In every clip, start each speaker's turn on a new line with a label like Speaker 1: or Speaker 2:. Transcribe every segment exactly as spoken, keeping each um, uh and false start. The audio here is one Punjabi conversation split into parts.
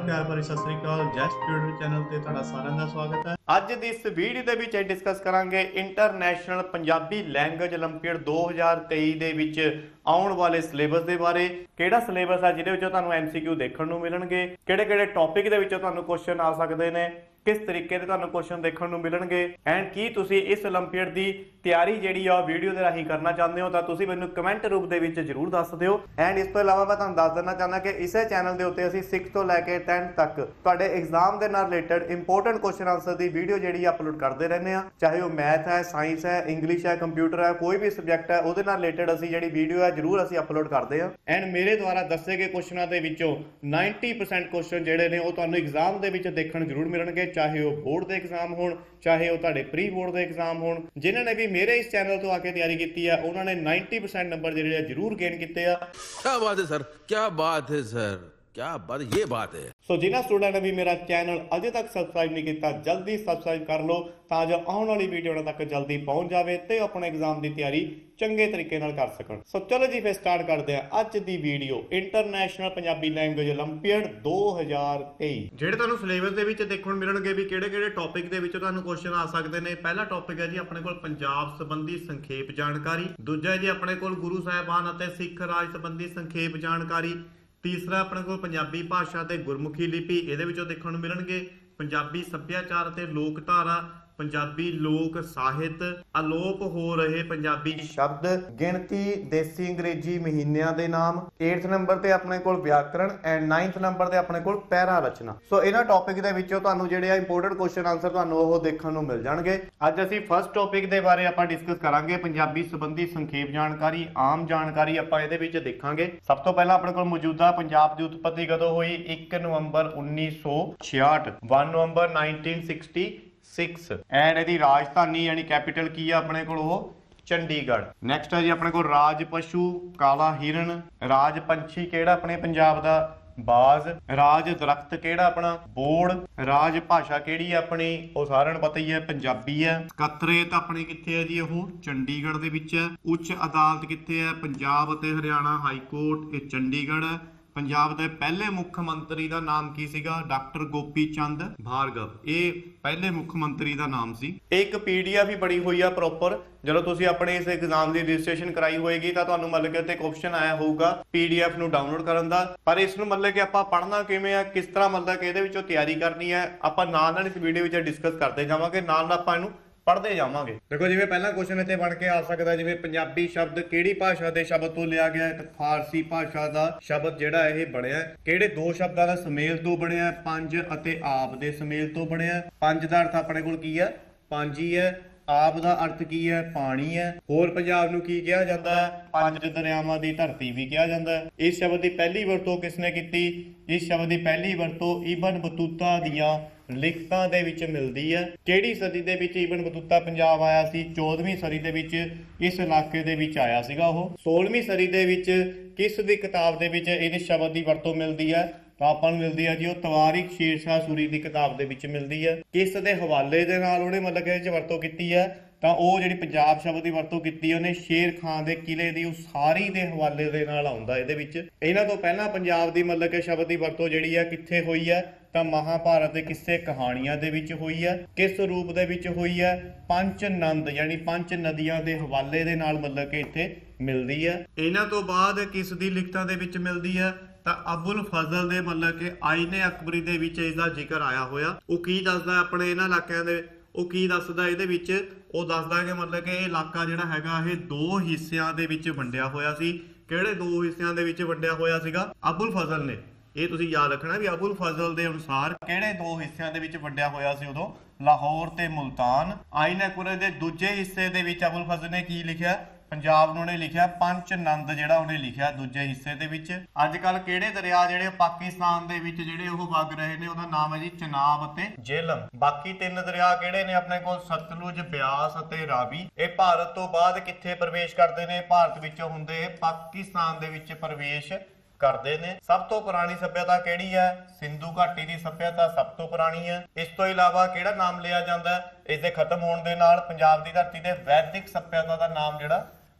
Speaker 1: ਨੂੰ ਪਿਆਰ ਭਰੀ ਸਤਿ ਸ੍ਰੀ ਅਕਾਲ। ਜੈਸ ਟਿਊਟਰ ਚੈਨਲ ਤੇ ਤੁਹਾਡਾ ਸਾਰਿਆਂ ਦਾ ਸਵਾਗਤ ਹੈ।
Speaker 2: ਅੱਜ ਦੀ ਇਸ ਵੀਡੀਓ ਦੇ ਵਿੱਚ ਡਿਸਕਸ ਕਰਾਂਗੇ ਇੰਟਰਨੈਸ਼ਨਲ ਪੰਜਾਬੀ ਲੈਂਗੁਏਜ 올림픽 ਦੋ ਹਜ਼ਾਰ ਤੇਈ ਦੇ ਵਿੱਚ ਆਉਣ ਵਾਲੇ ਸਿਲੇਬਸ ਦੇ ਬਾਰੇ। ਕਿਹੜਾ ਸਿਲੇਬਸ ਹੈ ਜਿਹਦੇ ਵਿੱਚੋਂ ਤੁਹਾਨੂੰ ਐਮਸੀਕਿਊ ਦੇਖਣ ਨੂੰ ਮਿਲਣਗੇ, ਕਿਹੜੇ ਕਿਹੜੇ ਟੌਪਿਕ ਦੇ ਵਿੱਚੋਂ ਤੁਹਾਨੂੰ ਕੁਐਸਚਨ ਆ ਸਕਦੇ ਨੇ, किस तरीके से ਤੁਹਾਨੂੰ ਕੁਐਸਚਨ ਦੇਖਣ ਨੂੰ ਮਿਲਣਗੇ ਐਂਡ ਕੀ ਤੁਸੀਂ ਇਸ 올림픽 ਦੀ ਤਿਆਰੀ ਜਿਹੜੀ ਆ ਵੀਡੀਓ ਦੇ ਰਾਹੀਂ ਕਰਨਾ ਚਾਹੁੰਦੇ ਹੋ ਤਾਂ ਤੁਸੀਂ ਮੈਨੂੰ ਕਮੈਂਟ ਰੂਪ ਦੇ ਵਿੱਚ ਜਰੂਰ ਦੱਸ ਦਿਓ। ਐਂਡ ਇਸ ਤੋਂ ਇਲਾਵਾ ਮੈਂ ਤੁਹਾਨੂੰ ਦੱਸ ਦੇਣਾ ਚਾਹੁੰਦਾ ਕਿ ਇਸੇ ਚੈਨਲ ਦੇ ਉੱਤੇ ਅਸੀਂ ਸਿਕਸ ਤੋਂ ਲੈ ਕੇ ਟੈਨ ਤੱਕ ਤੁਹਾਡੇ ਐਗਜ਼ਾਮ ਦੇ ਨਾਲ ਰਿਲੇਟਡ ਇੰਪੋਰਟੈਂਟ ਕੁਐਸਚਨ ਆਨਸਰ ਦੀ ਵੀਡੀਓ ਜਿਹੜੀ ਅਪਲੋਡ ਕਰਦੇ ਰਹਿੰਦੇ ਆ, ਚਾਹੇ ਉਹ ਮੈਥ ਹੈ, ਸਾਇੰਸ ਹੈ, ਇੰਗਲਿਸ਼ ਹੈ, ਕੰਪਿਊਟਰ ਹੈ, ਕੋਈ ਵੀ ਸਬਜੈਕਟ ਹੈ ਉਹਦੇ ਨਾਲ ਰਿਲੇਟਡ ਅਸੀਂ ਜਿਹੜੀ ਵੀਡੀਓ ਹੈ ਜਰੂਰ ਅਸੀਂ ਅਪਲੋਡ ਕਰਦੇ ਆ। ਐਂਡ ਮੇਰੇ ਦੁਆਰਾ ਦੱਸੇ ਗਏ ਕੁਐਸਚਨਾਂ ਦੇ ਵਿੱਚੋਂ ਨਾਈਨਟੀ ਪਰਸੈਂਟ ਕੁਐਸਚਨ ਜਿਹੜੇ ਨੇ ਉਹ ਤੁਹਾਨੂੰ ਐਗਜ਼ਾਮ ਦੇ ਵਿੱਚ ਦੇਖਣ ਜਰੂਰ ਮਿਲਣਗੇ, ਚਾਹੇ ਉਹ ਬੋਰਡ एग्जाम हो चाहे वो तुहाडे प्री बोर्ड के एग्जाम हो। जिन्होंने भी मेरे इस चैनल तो आके तैयारी की है उन्होंने नाइनटी परसेंट नंबर जिहड़े जरूर गेन किए।
Speaker 3: क्या बात है सर, क्या बात है सर, क्या बात, ये बात है।
Speaker 2: सो जिन्होंने स्टूडेंट ने भी मेरा चैनल अजे तक सबसक्राइब नहीं किया जल्दी सबसक्राइब कर लो तां जो आने वाली वीडियो तक जल्दी पहुंच जाए तो अपने एग्जाम की तैयारी चंगे तरीके नाल कर सकन। सो चलो जी फिर स्टार्ट करते हैं अज दी video international Punjabi language olympiad दो हज़ार तेई।
Speaker 1: ਜਿਹੜੇ ਤੁਹਾਨੂੰ ਸਿਲੇਬਸ ਦੇ ਵਿੱਚ ਦੇਖਣ ਮਿਲਣਗੇ ਵੀ ਕਿਹੜੇ ਕਿਹੜੇ ਟੌਪਿਕ ਦੇ ਵਿੱਚ ਤੁਹਾਨੂੰ ਕੁਐਸਚਨ ਆ ਸਕਦੇ ਨੇ। ਪਹਿਲਾ ਟੌਪਿਕ ਹੈ ਜੀ ਆਪਣੇ ਕੋਲ ਪੰਜਾਬ ਸੰਬੰਧੀ ਸੰਖੇਪ ਜਾਣਕਾਰੀ। ਦੂਜਾ ਹੈ ਜੀ ਆਪਣੇ ਕੋਲ ਗੁਰੂ ਸਾਹਿਬਾਨ ਅਤੇ ਸਿੱਖ ਰਾਜ ਸੰਬੰਧੀ ਸੰਖੇਪ ਜਾਣਕਾਰੀ। ਤੀਸਰਾ ਆਪਣੇ ਕੋਲ ਪੰਜਾਬੀ ਭਾਸ਼ਾ ਤੇ ਗੁਰਮੁਖੀ ਲਿਪੀ, ਇਹਦੇ ਵਿੱਚੋਂ ਦੇਖਣ ਨੂੰ ਮਿਲਣਗੇ ਪੰਜਾਬੀ ਸੱਭਿਆਚਾਰ ਤੇ ਲੋਕ ਧਾਰਾ, ਪੰਜਾਬੀ ਲੋਕ ਸਾਹਿਤ, ਅਲੋਪ ਹੋ ਰਹੇ ਪੰਜਾਬੀ ਸ਼ਬਦ, ਗਿਣਤੀ, ਦੇਸੀ ਅੰਗਰੇਜ਼ੀ ਮਹੀਨਿਆਂ ਦੇ ਨਾਮ। ਅੱਠਵੇਂ ਨੰਬਰ ਤੇ ਆਪਣੇ ਕੋਲ ਵਿਆਕਰਣ ਐਂਡ ਨਾਈਨਥ ਨੰਬਰ ਤੇ ਆਪਣੇ ਕੋਲ ਪੈਰਾ ਰਚਨਾ। ਸੋ ਇਹਨਾਂ ਟੌਪਿਕ ਦੇ ਵਿੱਚੋਂ ਤੁਹਾਨੂੰ ਜਿਹੜੇ ਆ ਇੰਪੋਰਟੈਂਟ ਕੁਐਸਚਨ ਆਨਸਰ ਤੁਹਾਨੂੰ ਉਹ ਦੇਖਣ ਨੂੰ ਮਿਲ ਜਾਣਗੇ। ਅੱਜ ਅਸੀਂ ਫਸਟ ਟੌਪਿਕ ਦੇ ਬਾਰੇ ਆਪਾਂ ਡਿਸਕਸ ਕਰਾਂਗੇ ਪੰਜਾਬੀ ਸੰਬੰਧੀ ਸੰਖੇਪ ਜਾਣਕਾਰੀ, ਆਮ ਜਾਣਕਾਰੀ ਆਪਾਂ ਇਹਦੇ ਵਿੱਚ ਦੇਖਾਂਗੇ। ਸਭ ਤੋਂ ਪਹਿਲਾਂ ਆਪਣੇ ਕੋਲ ਮੌਜੂਦਾ ਪੰਜਾਬ ਦੀ ਉਤਪਤੀ ਕਦੋਂ ਹੋਈ? ਇੱਕ ਨਵੰਬਰ ਉੱਨੀ ਸੌ ਛਿਆਹਠ, ਇੱਕ ਨਵੰਬਰ ਨਾਈਨਟੀਨ ਸਿਕਸਟੀ सिक्स। एंड ਇਹਦੀ ਰਾਜਧਾਨੀ यानी कैपिटल की है अपने को चंडीगढ़। नैक्सट है जी अपने को राज पशु काला हिरन। राज पंछी केड़ा अपने पंजाब दा? बाज। राज दरख्त केड़ा अपना? बोड़। राज भाषा केड़ी है अपनी? ਉਹ ਸਾਰਿਆਂ ਨੂੰ ਪਤਾ ਹੀ ਹੈ ਪੰਜਾਬੀ ਹੈ। ਸਕੱਤਰੇਤ ਆਪਣੀ ਕਿੱਥੇ ਹੈ ਜੀ? ਉਹ ਚੰਡੀਗੜ੍ਹ ਦੇ ਵਿੱਚ ਹੈ। ਉੱਚ ਅਦਾਲਤ ਕਿੱਥੇ ਹੈ? ਪੰਜਾਬ ਅਤੇ ਹਰਿਆਣਾ ਹਾਈ ਕੋਰਟ ਇਹ ਚੰਡੀਗੜ੍ਹ ਹੈ। ਪੰਜਾਬ ਦੇ ਪਹਿਲੇ ਮੁੱਖ ਮੰਤਰੀ ਦਾ ਨਾਮ ਕੀ ਸੀਗਾ? ਡਾਕਟਰ ਗੋਪੀ ਚੰਦ ਭਾਰਗਵ। ਇਹ ਪਹਿਲੇ ਮੁੱਖ ਮੰਤਰੀ ਦਾ ਨਾਮ ਸੀ। ਇੱਕ ਪੀਡੀਐਫ ਵੀ ਬਣੀ ਹੋਈ ਆ ਪ੍ਰੋਪਰ। ਜਦੋਂ ਤੁਸੀਂ ਆਪਣੇ ਇਸ ਐਗਜ਼ਾਮ ਦੀ ਰਜਿਸਟ੍ਰੇਸ਼ਨ ਕਰਾਈ ਹੋਏਗੀ ਤਾਂ ਤੁਹਾਨੂੰ ਮਤਲਬ ਕਿ ਉੱਤੇ ਇੱਕ ਆਪਸ਼ਨ ਆਇਆ ਹੋਊਗਾ ਪੀਡੀਐਫ ਨੂੰ ਡਾਊਨਲੋਡ ਕਰਨ ਦਾ। ਪਰ ਇਸ ਨੂੰ ਮਤਲਬ ਕਿ ਆਪਾਂ ਪੜ੍ਹਨਾ ਕਿਵੇਂ ਆ, ਕਿਸ ਤਰ੍ਹਾਂ ਮਤਲਬ ਕਿ ਇਹਦੇ ਵਿੱਚੋਂ ਤਿਆਰੀ ਕਰਨੀ ਹੈ, ਆਪਾਂ ਨਾਲ ਨਾਲ ਇਸ ਵੀਡੀਓ ਵਿੱਚ ਡਿਸਕਸ ਕਰਦੇ ਜਾਵਾਂਗੇ, ਨਾਲ ਨਾਲ ਆਪਾਂ ਇਹਨੂੰ ਪੜ੍ਹਦੇ ਜਾਵਾਂਗੇ। ਦੇਖੋ ਜਿਵੇਂ ਪਹਿਲਾ ਕੁਐਸਚਨ ਇੱਥੇ ਬਣ ਕੇ ਆ ਸਕਦਾ ਜਿਵੇਂ ਪੰਜਾਬੀ ਸ਼ਬਦ ਕਿਹੜੀ ਭਾਸ਼ਾ ਦੇ ਸ਼ਬਦ ਤੋਂ ਲਿਆ ਗਿਆ ਹੈ? ਤਾਂ ਫਾਰਸੀ ਭਾਸ਼ਾ ਦਾ ਸ਼ਬਦ ਜਿਹੜਾ ਇਹ ਬਣਿਆ। ਕਿਹੜੇ ਦੋ ਸ਼ਬਦਾਂ ਦਾ ਸੁਮੇਲ ਤੋਂ ਬਣਿਆ? ਪੰਜ ਅਤੇ ਆਪ ਦੇ ਸੁਮੇਲ ਤੋਂ ਬਣਿਆ। ਪੰਜ ਦਾ ਅਰਥ ਆਪਣੇ ਕੋਲ ਕੀ ਹੈ? ਪੰਜ ਹੀ ਹੈ। ਆਪ ਦਾ ਅਰਥ ਕੀ ਹੈ? ਪਾਣੀ ਹੈ। ਹੋਰ ਪੰਜਾਬ ਨੂੰ ਕੀ ਕਿਹਾ ਜਾਂਦਾ ਹੈ? ਪੰਜ ਦਰਿਆਵਾਂ ਦੀ ਧਰਤੀ ਵੀ ਕਿਹਾ ਜਾਂਦਾ ਹੈ। ਇਸ ਸ਼ਬਦ ਦੀ ਪਹਿਲੀ ਵਰਤੋਂ ਕਿਸਨੇ ਕੀਤੀ? ਇਸ ਸ਼ਬਦ ਦੀ ਪਹਿਲੀ ਵਰਤੋਂ ਇਬਨ ਬਤੂਤਾ ਦੀਆਂ ਲਿਖਤਾਂ ਦੇ ਵਿੱਚ ਮਿਲਦੀ ਹੈ। ਕਿਹੜੀ ਸਦੀ ਦੇ ਵਿੱਚ ਇਬਨ ਬਤੂਤਾ ਪੰਜਾਬ ਆਇਆ ਸੀ? ਚੌਦਵੀਂ ਸਦੀ ਦੇ ਵਿੱਚ ਇਸ ਇਲਾਕੇ ਦੇ ਵਿੱਚ ਆਇਆ ਸੀਗਾ ਉਹ। ਸੋਲਵੀਂ ਸਦੀ ਦੇ ਵਿੱਚ ਕਿਸ ਦੀ ਕਿਤਾਬ ਦੇ ਵਿੱਚ ਇਸ ਸ਼ਬਦ ਦੀ ਵਰਤੋਂ ਮਿਲਦੀ ਹੈ? ਤਾਂ ਆਪਾਂ ਨੂੰ ਮਿਲਦੀ ਹੈ ਜੀ ਉਹ ਤਵਾਰੀਖ ਸ਼ੇਰਸ਼ਾਹ ਸੂਰੀ ਦੀ ਕਿਤਾਬ ਦੇ ਵਿੱਚ ਮਿਲਦੀ ਹੈ। ਕਿਸ ਦੇ ਹਵਾਲੇ ਦੇ ਨਾਲ ਉਹਨੇ ਮਤਲਬ ਕਿ ਇਹਦੇ ਵਿੱਚ ਵਰਤੋਂ ਕੀਤੀ ਹੈ? ਤਾਂ ਉਹ ਜਿਹੜੀ ਪੰਜਾਬ ਸ਼ਬਦ ਦੀ ਵਰਤੋਂ ਕੀਤੀ ਉਹਨੇ ਸ਼ੇਰ ਖਾਨ ਦੇ ਕਿਲੇ ਦੀ ਉਸਾਰੀ ਦੇ ਹਵਾਲੇ ਦੇ ਨਾਲ ਆਉਂਦਾ ਇਹਦੇ ਵਿੱਚ। ਇਹਨਾਂ ਤੋਂ ਪਹਿਲਾਂ ਪੰਜਾਬ ਦੀ ਮਤਲਬ ਕਿ ਸ਼ਬਦ ਦੀ ਵਰਤੋਂ ਜਿਹੜੀ ਹੈ ਕਿੱਥੇ ਹੋਈ ਹੈ? ਤਾਂ ਮਹਾਭਾਰਤ ਦੇ ਕਿੱਸੇ ਕਹਾਣੀਆਂ ਦੇ ਵਿੱਚ ਹੋਈ ਹੈ। ਕਿਸ ਰੂਪ ਦੇ ਵਿੱਚ ਹੋਈ ਹੈ? ਪੰਜ ਨੰਦ ਯਾਨੀ ਪੰਜ ਨਦੀਆਂ ਦੇ ਹਵਾਲੇ ਦੇ ਨਾਲ ਮਤਲਬ ਕਿ ਇੱਥੇ ਮਿਲਦੀ ਹੈ। ਇਹਨਾਂ ਤੋਂ ਬਾਅਦ ਕਿਸ ਦੀ ਲਿਖਤਾਂ ਦੇ ਵਿੱਚ ਮਿਲਦੀ ਹੈ? ਤਾਂ ਅਬੁਲ ਫਜ਼ਲ ਦੇ ਮਤਲਬ ਕਿ ਆਇਨੇ ਅਕਬਰੀ ਦੇ ਵਿੱਚ ਇਸ ਦਾ ਜ਼ਿਕਰ ਆਇਆ ਹੋਇਆ। ਉਹ ਕੀ ਦੱਸਦਾ ਆਪਣੇ ਇਹਨਾਂ ਇਲਾਕਿਆਂ ਦੇ? ਉਹ ਕੀ ਦੱਸਦਾ ਇਹਦੇ ਵਿੱਚ? ਉਹ ਦੱਸਦਾ ਕਿ ਮਤਲਬ ਕਿ ਇਹ ਇਲਾਕਾ ਜਿਹੜਾ ਹੈਗਾ ਇਹ ਦੋ ਹਿੱਸਿਆਂ ਦੇ ਵਿੱਚ ਵੰਡਿਆ ਹੋਇਆ ਸੀ। ਕਿਹੜੇ ਦੋ ਹਿੱਸਿਆਂ ਦੇ ਵਿੱਚ ਵੰਡਿਆ ਹੋਇਆ ਸੀਗਾ? ਅਬੁਲ ਫਜ਼ਲ ਨੇ। ਇਹ ਤੁਸੀਂ ਯਾਦ ਰੱਖਣਾ ਵੀ ਅਬੁਲ ਫਜ਼ਲ ਦੇ ਅਨੁਸਾਰ ਕਿਹੜੇ ਦੋ ਹਿੱਸਿਆਂ ਦੇ ਵਿੱਚ ਵੰਡਿਆ ਹੋਇਆ ਸੀ ਉਦੋਂ? ਲਾਹੌਰ ਤੇ ਮੁਲਤਾਨ। ਆਇਨ ਅਕਬਰ ਦੇ ਦੂਜੇ ਹਿੱਸੇ ਦੇ ਵਿੱਚ ਅਬੁਲ ਫਜ਼ਲ ਨੇ ਕੀ ਲਿਖਿਆ? ਪੰਜਾਬ ਨੂੰ ਉਹਨੇ ਲਿਖਿਆ ਪੰਜ ਨੰਦ ਜਿਹੜਾ ਉਹਨੇ ਲਿਖਿਆ ਦੂਜੇ ਹਿੱਸੇ ਦੇ ਵਿੱਚ। ਅੱਜ ਕੱਲ ਕਿਹੜੇ ਦਰਿਆ ਜਿਹੜੇ ਪਾਕਿਸਤਾਨ ਦੇ ਵਿੱਚ ਜਿਹੜੇ ਉਹ ਵਗ ਰਹੇ ਨੇ ਉਹਦਾ ਨਾਮ ਹੈ ਜੀ ਚਨਾਬ ਅਤੇ ਜੇਹਲਮ। ਬਾਕੀ ਤਿੰਨ ਦਰਿਆ ਕਿਹੜੇ ਨੇ ਆਪਣੇ ਕੋਲ? ਸਤਲੁਜ, ਬਿਆਸ ਅਤੇ ਰਾਵੀ। ਇਹ ਭਾਰਤ ਤੋਂ ਬਾਅਦ ਕਿੱਥੇ ਪ੍ਰਵੇਸ਼ ਕਰਦੇ ਨੇ? ਭਾਰਤ ਵਿੱਚੋਂ ਹੁੰਦੇ ਪਾਕਿਸਤਾਨ ਦੇ ਵਿੱਚ ਪ੍ਰਵੇਸ਼ ਕਰਦੇ ਨੇ। ਸਭ ਤੋਂ ਪੁਰਾਣੀ ਸੱਭਿਅਤਾ ਕਿਹੜੀ ਹੈ? ਸਿੰਧੂ ਘਾਟੀ ਦੀ ਸੱਭਿਅਤਾ ਸਭ ਤੋਂ ਪੁਰਾਣੀ ਹੈ। ਇਸ ਤੋਂ ਇਲਾਵਾ ਕਿਹੜਾ ਨਾਮ ਲਿਆ ਜਾਂਦਾ ਹੈ ਇਸ ਦੇ ਖਤਮ ਹੋਣ ਦੇ ਨਾਲ? ਪੰਜਾਬ ਦੀ ਧਰਤੀ ਤੇ ਵੈਦਿਕ ਸੱਭਿਅਤਾ ਦਾ ਨਾਮ ਜਿਹੜਾ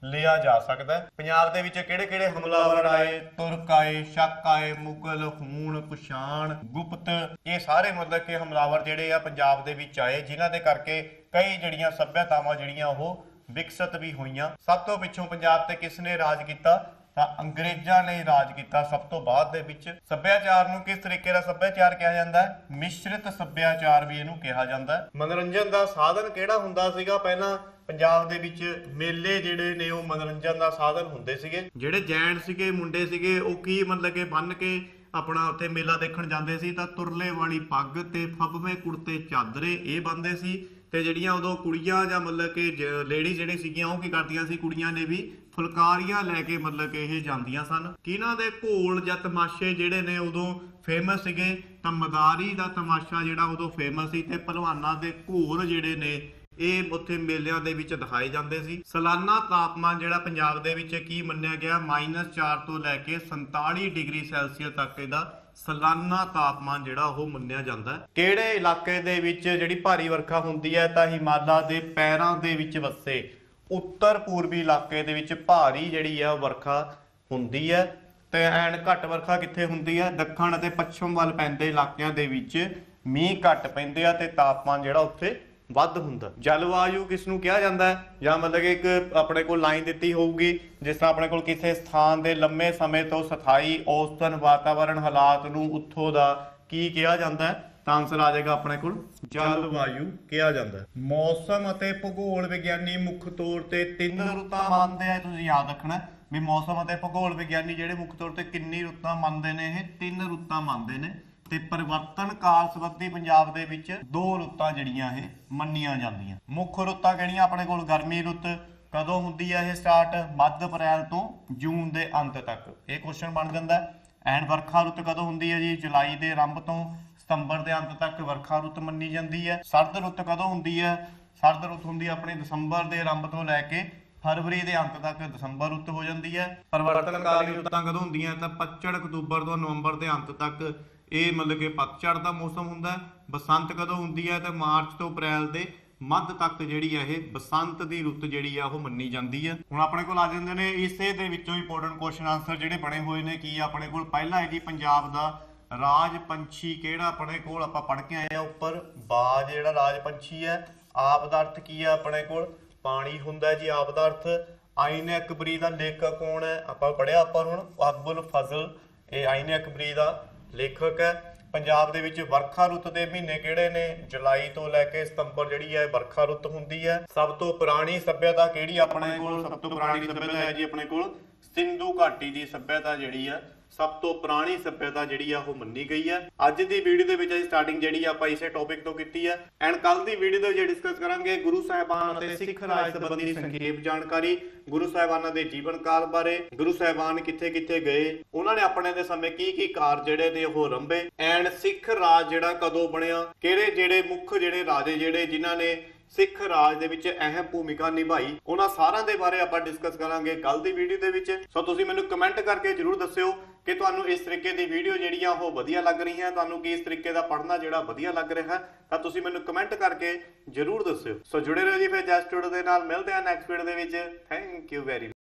Speaker 1: ਲਿਆ ਜਾ ਸਕਦਾ ਹੈ। ਪੰਜਾਬ ਦੇ ਵਿੱਚ ਕਿਹੜੇ ਕਿਹੜੇ ਹਮਲਾਵਰ ਆਏ, ਤੁਰਕ ਆਏ, ਸ਼ਕ ਆਏ, ਮੁਗਲ, ਹੂਣ, ਕੁਸ਼ਾਣ, ਗੁਪਤ, ਇਹ ਸਾਰੇ ਮਤਲਬ ਕਿ ਹਮਲਾਵਰ ਜਿਹੜੇ ਆ ਪੰਜਾਬ ਦੇ ਵਿੱਚ ਆਏ, ਜਿਨ੍ਹਾਂ ਦੇ ਕਰਕੇ ਕਈ ਜਿਹੜੀਆਂ ਸੱਭਿਅਤਾਵਾਂ ਜਿਹੜੀਆਂ ਉਹ ਵਿਕਸਿਤ ਵੀ ਹੋਈਆਂ। ਸਭ ਤੋਂ ਪਿੱਛੋਂ ਪੰਜਾਬ ਤੇ ਕਿਸ ਨੇ ਰਾਜ ਕੀਤਾ ਤਾਂ ਅੰਗਰੇਜ਼ਾਂ ਨੇ ਰਾਜ ਕੀਤਾ ਸਭ ਤੋਂ ਬਾਅਦ ਦੇ ਵਿੱਚ। ਸੱਭਿਆਚਾਰ ਨੂੰ ਕਿਸ ਤਰੀਕੇ ਦਾ ਸੱਭਿਆਚਾਰ ਕਿਹਾ ਜਾਂਦਾ ਹੈ? ਮਿਸ਼ਰਿਤ ਸੱਭਿਆਚਾਰ ਵੀ ਇਹਨੂੰ ਕਿਹਾ ਜਾਂਦਾ ਹੈ। ਮਨੋਰੰਜਨ ਦਾ ਸਾਧਨ ਕਿਹੜਾ ਹੁੰਦਾ ਸੀਗਾ ਪਹਿਲਾਂ ਪੰਜਾਬ ਦੇ ਵਿੱਚ? ਮੇਲੇ ਜਿਹੜੇ ਨੇ ਉਹ ਮਨੋਰੰਜਨ ਦਾ ਸਾਧਨ ਹੁੰਦੇ ਸੀਗੇ। ਜਿਹੜੇ ਜੈਨ ਸੀਗੇ, ਮੁੰਡੇ ਸੀਗੇ, ਉਹ ਕੀ ਮਤਲਬ ਕਿ ਬੰਨ ਕੇ ਆਪਣਾ ਉੱਥੇ ਮੇਲਾ ਦੇਖਣ ਜਾਂਦੇ ਸੀ ਤਾਂ ਤੁਰਲੇ ਵਾਲੀ ਪੱਗ ਤੇ ਫੱਬਵੇਂ ਕੁੜਤੇ ਚਾਦਰੇ ਇਹ ਬੰਨਦੇ ਸੀ। ਤੇ ਜਿਹੜੀਆਂ ਉਦੋਂ ਕੁੜੀਆਂ ਜਾਂ ਮਤਲਬ ਕਿ ਲੇਡੀ ਜਿਹੜੇ ਸੀਗੀਆਂ ਉਹ ਕੀ ਕਰਦੀਆਂ ਸੀ, ਕੁੜੀਆਂ ਨੇ ਵੀ ਫੁਲਕਾਰੀਆਂ ਲੈ ਕੇ ਮਤਲਬ ਕਿ ਇਹ ਜਾਂਦੀਆਂ ਸਨ। ਕਿਹਨਾਂ ਦੇ ਘੋਲ ਜਾਂ ਤਮਾਸ਼ੇ ਜਿਹੜੇ ਨੇ ਉਦੋਂ ਫੇਮਸ ਸੀਗੇ ਤਾਂ ਮਦਾਰੀ ਦਾ ਤਮਾਸ਼ਾ ਜਿਹੜਾ ਉਦੋਂ ਫੇਮਸ ਸੀ ਤੇ ਪਹਿਲਵਾਨਾਂ ਦੇ ਘੋਲ ਜਿਹੜੇ ਨੇ ਇਹ ਉੱਥੇ ਮੇਲਿਆਂ ਦੇ ਵਿੱਚ ਦਿਖਾਏ ਜਾਂਦੇ ਸੀ। ਸਾਲਾਨਾ ਤਾਪਮਾਨ ਜਿਹੜਾ ਪੰਜਾਬ ਦੇ ਵਿੱਚ ਕੀ ਮੰਨਿਆ ਗਿਆ? ਮਾਈਨਸ ਚਾਰ ਤੋਂ ਲੈ ਕੇ ਸੰਤਾਲੀ ਡਿਗਰੀ ਸੈਲਸੀਅਸ ਤੱਕ ਇਹਦਾ ਸਾਲਾਨਾ ਤਾਪਮਾਨ ਜਿਹੜਾ ਉਹ ਮੰਨਿਆ ਜਾਂਦਾ ਹੈ। ਕਿਹੜੇ ਇਲਾਕੇ ਦੇ ਵਿੱਚ ਜਿਹੜੀ ਭਾਰੀ ਵਰਖਾ ਹੁੰਦੀ ਹੈ ਤਾਂ ਹਿਮਾਲਾ ਦੇ ਪੈਰਾਂ ਦੇ ਵਿੱਚ ਵਸੇ ਉੱਤਰ ਪੂਰਬੀ ਇਲਾਕੇ ਦੇ ਵਿੱਚ ਭਾਰੀ ਜਿਹੜੀ ਆ ਵਰਖਾ ਹੁੰਦੀ ਹੈ। ਤੇ ਐਨ ਘੱਟ ਵਰਖਾ ਕਿੱਥੇ ਹੁੰਦੀ ਹੈ? ਦੱਖਣ ਅਤੇ ਪੱਛਮ ਵੱਲ ਪੈਂਦੇ ਇਲਾਕਿਆਂ ਦੇ ਵਿੱਚ ਮੀਂਹ ਘੱਟ ਪੈਂਦੇ ਆ ਤੇ ਤਾਪਮਾਨ ਜਿਹੜਾ ਉੱਥੇ ਵੱਧ ਹੁੰਦਾ। ਜਲਵਾਯੂ ਕਿਸ ਨੂੰ ਕਿਹਾ ਜਾਂਦਾ ਹੈ? ਜਾਂ ਮਤਲਬ ਕਿ ਇੱਕ ਆਪਣੇ ਕੋਲ ਲਾਈਨ ਦਿੱਤੀ ਹੋਊਗੀ, ਜਿਸ ਤਰ੍ਹਾਂ ਆਪਣੇ ਕੋਲ ਕਿਸੇ ਸਥਾਨ ਦੇ ਲੰਮੇ ਸਮੇਂ ਤੋਂ ਸਥਾਈ ਔਸਤਨ ਵਾਤਾਵਰਣ ਹਾਲਾਤ ਨੂੰ ਉੱਥੋਂ ਦਾ ਕੀ ਕਿਹਾ ਜਾਂਦਾ ਹੈ? ਤਾਂ ਆਨਸਰ ਆ ਜਾਏਗਾ ਆਪਣੇ ਕੋਲ ਜਲਵਾਯੂ ਕਿਹਾ ਜਾਂਦਾ ਹੈ। ਮੌਸਮ ਅਤੇ ਭੂਗੋਲ ਵਿਗਿਆਨੀ ਮੁੱਖ ਤੌਰ ਤੇ ਤਿੰਨ ਰੁੱਤਾਂ ਮੰਨਦੇ ਆ। ਤੁਸੀਂ ਯਾਦ ਰੱਖਣਾ ਵੀ ਮੌਸਮ ਅਤੇ ਭੂਗੋਲ ਵਿਗਿਆਨੀ ਜਿਹੜੇ ਮੁੱਖ ਤੌਰ ਤੇ ਕਿੰਨੀ ਰੁੱਤਾਂ ਮੰਨਦੇ ਨੇ? ਇਹ ਤਿੰਨ ਰੁੱਤਾਂ ਮੰਨਦੇ ਨੇ। ਤੇ ਪਰਿਵਰਤਨ ਕਾਲ ਸੰਬੰਧੀ ਪੰਜਾਬ ਦੇ ਵਿੱਚ ਦੋ ਰੁੱਤਾਂ ਜਿਹੜੀਆਂ ਇਹ ਮੰਨੀਆਂ ਜਾਂਦੀਆਂ। ਮੁੱਖ ਰੁੱਤਾਂ ਕਿਹੜੀਆਂ ਆਪਣੇ ਕੋਲ? ਗਰਮੀ ਰੁੱਤ ਕਦੋਂ ਹੁੰਦੀ ਹੈ ਇਹ ਸਟਾਰਟ? ਮੱਧ ਅਪ੍ਰੈਲ ਤੋਂ ਜੂਨ ਦੇ ਅੰਤ ਤੱਕ, ਇਹ ਕੁਐਸਚਨ ਬਣ ਜਾਂਦਾ ਹੈ। ਐਂਡ ਵਰਖਾ ਰੁੱਤ ਕਦੋਂ ਹੁੰਦੀ ਹੈ ਜੀ? ਜੁਲਾਈ ਦੇ ਆਰੰਭ ਤੋਂ ਸਤੰਬਰ ਦੇ ਅੰਤ ਤੱਕ ਵਰਖਾ ਰੁੱਤ ਮੰਨੀ ਜਾਂਦੀ ਹੈ। ਸਰਦ ਰੁੱਤ ਕਦੋਂ ਹੁੰਦੀ ਹੈ? ਸਰਦ ਰੁੱਤ ਹੁੰਦੀ ਹੈ ਆਪਣੀ ਦਸੰਬਰ ਦੇ ਆਰੰਭ ਤੋਂ ਲੈ ਕੇ ਫਰਵਰੀ ਦੇ ਅੰਤ ਤੱਕ ਦਸੰਬਰ ਰੁੱਤ ਹੋ ਜਾਂਦੀ ਹੈ। ਪਰਿਵਰਤਨਕਾਲੀ ਰੁੱਤਾਂ ਕਦੋਂ ਹੁੰਦੀਆਂ ਤਾਂ ਪਤਝੜ ਅਕਤੂਬਰ ਤੋਂ ਨਵੰਬਰ ਦੇ ਅੰਤ ਤੱਕ, ਇਹ ਮਤਲਬ ਕਿ ਪਤਝੜ ਦਾ ਮੌਸਮ ਹੁੰਦਾ। ਬਸੰਤ ਕਦੋਂ ਹੁੰਦੀ ਹੈ ਤਾਂ ਮਾਰਚ ਤੋਂ ਅਪ੍ਰੈਲ ਦੇ ਮੱਧ ਤੱਕ ਜਿਹੜੀ ਹੈ ਇਹ ਬਸੰਤ ਦੀ ਰੁੱਤ ਜਿਹੜੀ ਆ ਉਹ ਮੰਨੀ ਜਾਂਦੀ ਹੈ। ਹੁਣ ਆਪਣੇ ਕੋਲ ਆ ਜਾਂਦੇ ਨੇ ਇਸੇ ਦੇ ਵਿੱਚੋਂ ਇੰਪੋਰਟੈਂਟ ਕੁਐਸਚਨ ਆਨਸਰ ਜਿਹੜੇ ਬਣੇ ਹੋਏ ਨੇ। ਕੀ ਆਪਣੇ ਕੋਲ ਪਹਿਲਾ ਹੈ ਜੀ ਪੰਜਾਬ ਦਾ ਰਾਜ ਪੰਛੀ ਕਿਹੜਾ? ਆਪਣੇ ਕੋਲ ਆਪਾਂ ਪੜ੍ਹ ਕੇ ਆਏ ਆ ਉੱਪਰ, ਬਾਜ ਜਿਹੜਾ ਰਾਜ ਪੰਛੀ ਹੈ। ਆਪ ਦਾ ਅਰਥ ਕੀ ਹੈ ਆਪਣੇ ਕੋਲ? ਪਾਣੀ ਹੁੰਦਾ ਜੀ ਆਪ ਦਾ ਅਰਥ। ਆਇਨ ਅਕਬਰੀ ਦਾ ਲੇਖਕ ਕੌਣ ਹੈ? ਆਪਾਂ ਪੜ੍ਹਿਆ ਆਪਾਂ ਹੁਣ ਅਬੁਲ ਫਜ਼ਲ, ਇਹ ਆਇਨ ਅਕਬਰੀ ਦਾ ਲੇਖਕ ਹੈ। ਪੰਜਾਬ ਦੇ ਵਿੱਚ ਵਰਖਾ ਰੁੱਤ ਦੇ ਮਹੀਨੇ ਕਿਹੜੇ ਨੇ? ਜੁਲਾਈ ਤੋਂ ਲੈ ਕੇ ਸਤੰਬਰ ਜਿਹੜੀ ਹੈ ਵਰਖਾ ਰੁੱਤ ਹੁੰਦੀ ਹੈ। ਸਭ ਤੋਂ ਪੁਰਾਣੀ ਸੱਭਿਅਤਾ ਕਿਹੜੀ ਆਪਣੇ ਕੋਲ? ਸਭ ਤੋਂ ਪੁਰਾਣੀ ਸੱਭਿਅਤਾ ਹੈ ਜੀ ਆਪਣੇ ਕੋਲ ਸਿੰਧੂ ਘਾਟੀ ਦੀ ਸੱਭਿਅਤਾ ਜਿਹੜੀ ਆ ਸਭ ਤੋਂ ਪੁਰਾਣੀ ਸੱਭਿਅਤਾ ਜਿਹੜੀ ਆ ਉਹ ਮੰਨੀ ਗਈ ਹੈ। ਅੱਜ ਦੀ ਵੀਡੀਓ ਦੇ ਵਿੱਚ ਅਸੀਂ ਸਟਾਰਟਿੰਗ ਜਿਹੜੀ ਆਪਾਂ ਇਸੇ ਟੌਪਿਕ ਤੋਂ ਕੀਤੀ ਹੈ। ਐਂਡ ਕੱਲ ਦੀ ਵੀਡੀਓ ਦੇ ਵਿੱਚ ਡਿਸਕਸ ਕਰਾਂਗੇ ਗੁਰੂ ਸਾਹਿਬਾਨ ਅਤੇ ਸਿੱਖ ਰਾਜ ਸੰਬੰਧੀ ਸੰਖੇਪ ਜਾਣਕਾਰੀ, ਗੁਰੂ ਸਾਹਿਬਾਨਾਂ ਦੇ ਜੀਵਨ ਕਾਲ ਬਾਰੇ, ਗੁਰੂ ਸਾਹਿਬਾਨ ਕਿੱਥੇ ਕਿੱਥੇ ਗਏ, ਉਹਨਾਂ ਨੇ ਆਪਣੇ ਦੇ ਸਮੇਂ ਕੀ ਕੀ ਕਾਰਜ ਜਿਹੜੇ ਨੇ ਉਹ ਆਰੰਭੇ, ਐਂਡ ਸਿੱਖ ਰਾਜ ਜਿਹੜਾ ਕਦੋਂ ਬਣਿਆ, ਕਿਹੜੇ ਜਿਹੜੇ ਮੁੱਖ ਜਿਹੜੇ ਰਾਜੇ ਜਿਹੜੇ ਜਿਨ੍ਹਾਂ ਨੇ ਸਿੱਖ ਰਾਜ ਦੇ ਵਿੱਚ ਅਹਿਮ ਭੂਮਿਕਾ ਨਿਭਾਈ, ਉਹਨਾਂ ਸਾਰਿਆਂ ਦੇ ਬਾਰੇ ਆਪਾਂ ਡਿਸਕਸ ਕਰਾਂਗੇ ਕੱਲ ਦੀ ਵੀਡੀਓ ਦੇ ਵਿੱਚ। ਸੋ ਤੁਸੀਂ ਮੈਨੂੰ ਕਮੈਂਟ ਕਰਕੇ ਜਰੂਰ ਦੱਸਿਓ ਕਿ ਤੁਹਾਨੂੰ ਇਸ ਤਰੀਕੇ ਦੀ ਵੀਡੀਓ ਜਿਹੜੀਆਂ ਉਹ ਵਧੀਆ ਲੱਗ ਰਹੀਆਂ, ਤੁਹਾਨੂੰ ਕੀ ਇਸ ਤਰੀਕੇ ਦਾ ਪੜ੍ਹਨਾ ਜਿਹੜਾ ਵਧੀਆ ਲੱਗ ਰਿਹਾ, ਤਾਂ ਤੁਸੀਂ ਮੈਨੂੰ ਕਮੈਂਟ ਕਰਕੇ ਜਰੂਰ ਦੱਸਿਓ। ਸੋ ਜੁੜੇ ਰਹੋ ਜੀ ਫਿਰ ਜਸਟ ਸਟੂਡੀਓ ਦੇ ਨਾਲ। ਮਿਲਦੇ ਹਾਂ ਨੈਕਸਟ ਵੀਡੀਓ ਦੇ ਵਿੱਚ। Thank you very